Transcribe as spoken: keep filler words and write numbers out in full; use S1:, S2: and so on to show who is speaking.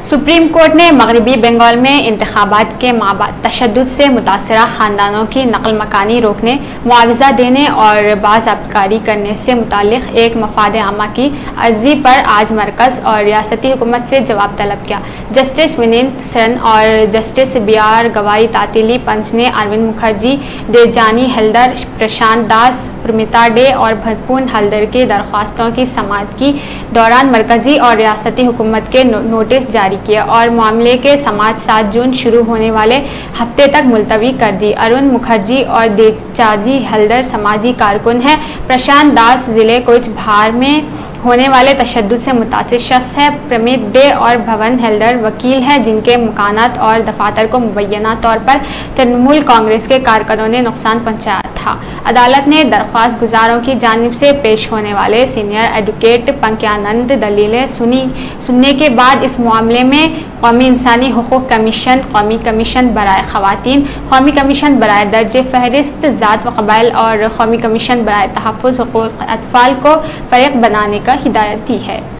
S1: Supreme court ने मगरबी बंगाल में इंतखाबात के माबाद तशद्दुद से मुतासरा ख़ानदानों की नकल मकानी रोकने, मुआवजा देने और बाज़ाब्तकारी करने से मुताल्लिक़ एक मफाद आमा की अर्ज़ी पर आज मरकज़ और रियासती हुकूमत से जवाब तलब किया। जस्टिस विनीत सरन और जस्टिस बी आर गवाई तातीली पंच ने अरविंद मुखर्जी, देवजानी हलदर, प्रशांत दास, प्रमिता डे और भरपून हलदर की दरख्वास्तों की समाअत की दौरान मरकज़ी और रियासती हुकूमत के नो, नोटिस जारी किया और मामले के समाअत सात जून शुरू होने वाले हफ्ते तक मुलतवी कर दी। अरविंद मुखर्जी और देवजानी हलदर समाजी कारकुन हैं। प्रशांत दास जिले कोच भार में होने वाले तशद्दुद से मुतासिर शख्स है। प्रमित डे और भवन हलदर वकील हैं जिनके मकानात और दफातर को मुबैना तौर पर तृणमूल कांग्रेस के कारकुनों ने नुकसान पहुंचाया था। अदालत ने दरख्वास्त गुजारों की जानिब से पेश होने वाले सीनियर एडवोकेट पंक्यानंद दलीलें सुनी सुनने के बाद इस मामले में कौमी इंसानी हुकूक कमीशन, कौमी कमीशन बराए ख़वातीन, कौमी कमीशन बराए दर्ज फहरिस्त ज़ात व क़बाइल और कौमी कमीशन बराए तहफ़्फ़ुज़ हुकूक़ अतफ़ाल को फ़रीक़ बनाने का हिदायत दी है।